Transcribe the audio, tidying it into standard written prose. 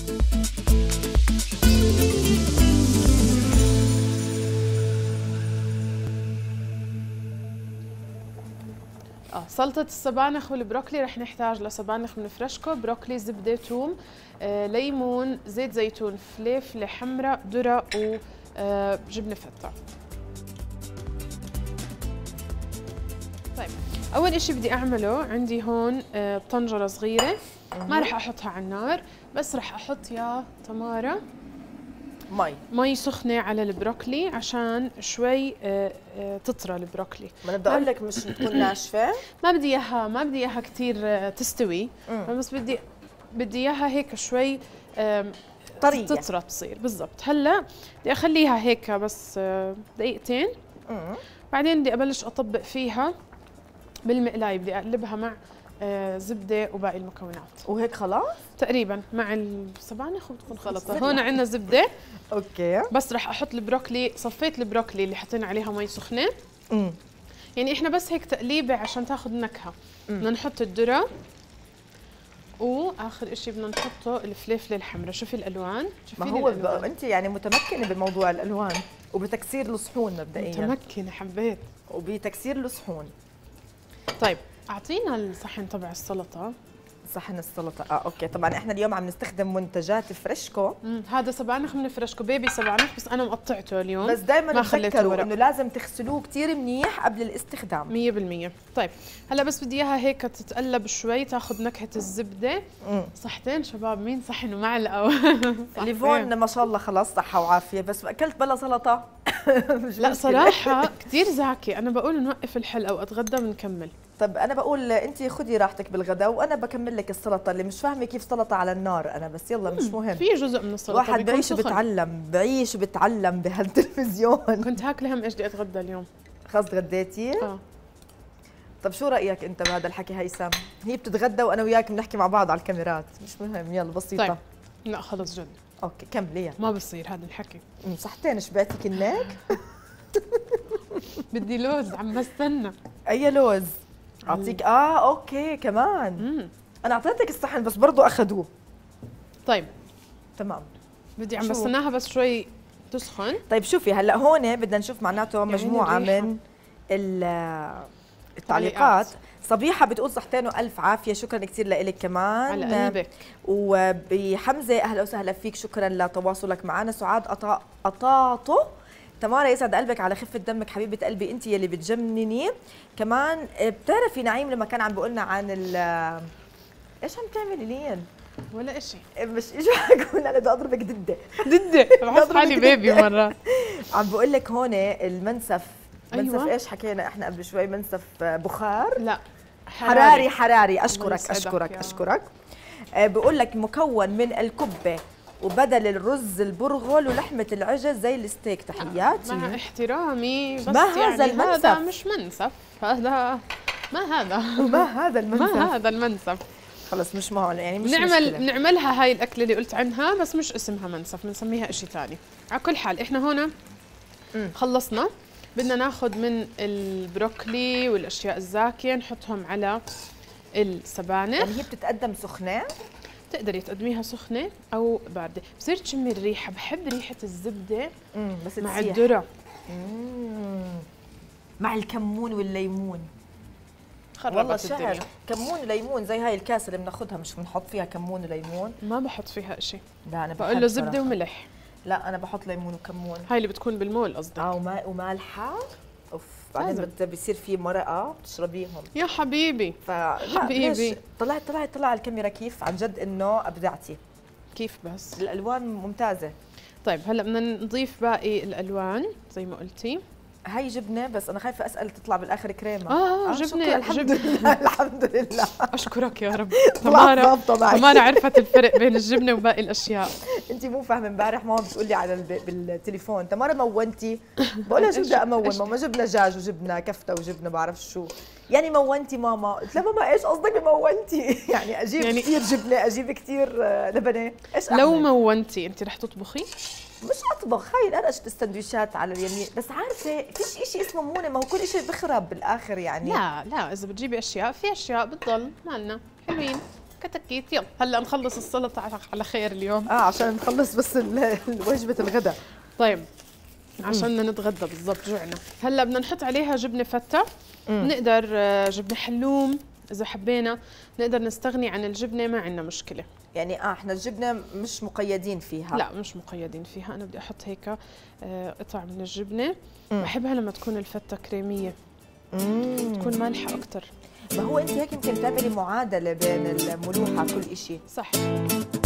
سلطة السبانخ والبروكلي رح نحتاج لسبانخ من فريشكو، بروكلي، زبدة، ثوم، ليمون، زيت زيتون، فلفلة حمراء، ذرة وجبنة فتة. طيب أول إشي بدي أعمله عندي هون طنجرة صغيرة، ما رح أحطها على النار، بس رح أحط يا تمارا مي سخنة على البروكلي عشان شوي تطرى البروكلي. ما أنا بدي أقول لك مش تكون ناشفة. ما بدي إياها كثير تستوي، بس بدي إياها هيك شوي طرية تطرى تصير بالضبط. هلا بدي أخليها هيك بس دقيقتين، بعدين بدي أبلش أطبق فيها بالمقلاية، بدي أقلبها مع زبدة وباقي المكونات. وهيك خلاص؟ تقريبا مع السبانخ وبتكون خلطة. هون عندنا زبدة. اوكي. بس رح أحط البروكلي، صفيت البروكلي اللي حطينا عليها مي سخنة. يعني إحنا بس هيك تقليبة عشان تاخذ نكهة. بدنا نحط الذرة، وآخر إشي بدنا نحطه الفلفلة الحمراء. شوفي الألوان، شوفي ما هو أنت يعني متمكنة بموضوع الألوان وبتكسير الصحون مبدئيا. متمكنة، حبيت. وبتكسير الصحون. طيب أعطينا الصحن تبع السلطة. صحن السلطة اوكي. طبعا احنا اليوم عم نستخدم منتجات فريشكو. هذا سبانخ من فريشكو، بيبي سبانخ، بس انا مقطعته اليوم. بس دائما تذكروا انه لازم تغسلوه كثير منيح قبل الاستخدام. 100%. طيب هلا بس بدي اياها هيك تتقلب شوي تاخذ نكهة الزبدة. صحتين شباب، مين صحن ومعلقة؟ ليفون ما شاء الله خلاص صحة وعافية، بس اكلت بلا سلطة. لا صراحة كثير زاكي، انا بقول نوقف الحلقة واتغدى ونكمل. طب انا بقول انت خذي راحتك بالغداء وانا بكمل لك السلطه، اللي مش فاهمه كيف سلطه على النار انا، بس يلا مش مهم. في جزء من السلطه واحد بعيش وبتعلم بهالتلفزيون. كنت هاكله هم ايش بدي اتغدى اليوم. خلص تغديتي؟ طب شو رايك انت بهذا الحكي هيثم؟ هي بتتغدى وانا وياك بنحكي مع بعض على الكاميرات، مش مهم يلا بسيطه. طيب لا خلص جد. اوكي كملي يلا. ما بصير هذا الحكي. صحتين شبعتي كناك؟ بدي لوز، عم بستنى. اي لوز؟ اعطيك اوكي كمان. انا اعطيتك الصحن بس برضه اخذوه. طيب تمام. بدي عم بستناها بس شوي تسخن. طيب شوفي هلا هون بدنا نشوف معناته مجموعه من التعليقات. صبيحه بتقول صحتين والف عافيه، شكرا كثير لك كمان على قلبك. وبحمزه اهلا وسهلا فيك، شكرا لتواصلك معنا. سعاد قطاطو، تمارا يسعد قلبك على خفة دمك حبيبة قلبي، انت يلي بتجنني. كمان بتعرفي نعيم لما كان عم بقولنا عن ايش عم تعملي لين؟ ولا شيء. مش شو حقول انا بدي اضربك دده. بحس حالي بيبي مرة. عم بقول لك هون المنسف. منسف أيوة. ايش حكينا احنا قبل شوي؟ منسف بخار؟ لا حراري. اشكرك. بقول لك مكون من الكبة وبدل الرز البرغل ولحمة العجل زي الستيك. تحياتي. مع احترامي بس ما هذا يعني المنسف. هذا مش منسف، هذا ما هذا المنسف. خلص مش معه يعني مش بنعملها هاي الأكلة اللي قلت عنها، بس مش اسمها منسف، بنسميها إشي ثاني. على كل حال إحنا هون خلصنا. بدنا ناخذ من البروكلي والأشياء الزاكية نحطهم على السبانخ. يعني هي بتتقدم سخنة؟ تقدري تقدميها سخنة أو باردة. بصير تشمي الريحة، بحب ريحة الزبدة بس مع الذرة مع الكمون والليمون. والله شعر كمون وليمون زي هاي الكاسة اللي بناخذها، مش بنحط فيها كمون وليمون؟ ما بحط فيها شيء. لا أنا بقول له زبدة وملح. لا أنا بحط ليمون وكمون. هاي اللي بتكون بالمول قصدك. ومالحة. اوف بعدين بصير في مرقه بتشربيهم يا حبيبي. حبيبي طلع الكاميرا كيف عن جد انه ابدعتي. كيف بس الالوان ممتازه. طيب هلا بدنا نضيف باقي الالوان زي ما قلتي. هاي جبنه، بس انا خايفه اسال تطلع بالاخر كريمه. جبنه. الحمد لله الحمد لله. اشكرك يا رب. تمارا عرفت الفرق بين الجبنه وباقي الاشياء. انت مو فاهمه، امبارح ماما بتقول لي على بالتليفون تمارا مونتي، بقول لها شو بدي امون ماما؟ جبنا دجاج وجبنا كفته وجبنا بعرف شو يعني مونتي ماما؟ قلت لها ماما ايش قصدك بمونتي؟ يعني اجيب يعني كثير جبنه، اجيب كثير لبنه، ايش لو مونتي انت رح تطبخي؟ مش اطبخ، هاي نقرشة السندويشات على اليمين، بس عارفه فيش شيء اسمه مونه، ما هو كل شيء بخرب بالاخر يعني. لا اذا بتجيبي اشياء، في اشياء بتضل مالنا حلوين. كتكيت. يلا هلا نخلص السلطه على خير اليوم. عشان نخلص بس وجبه الغداء. طيب عشان نتغدى بالضبط، جوعنا. هلا بدنا نحط عليها جبنه فته. نقدر جبنه حلوم اذا حبينا، نقدر نستغني عن الجبنه، ما عندنا مشكله. يعني احنا الجبنه مش مقيدين فيها؟ لا مش مقيدين فيها. انا بدي احط هيك قطع من الجبنه. بحبها لما تكون الفته كريميه، تكون مالحه اكثر. ما هو انت هيك يمكن تعملي معادله بين الملوحه كل شيء. صح.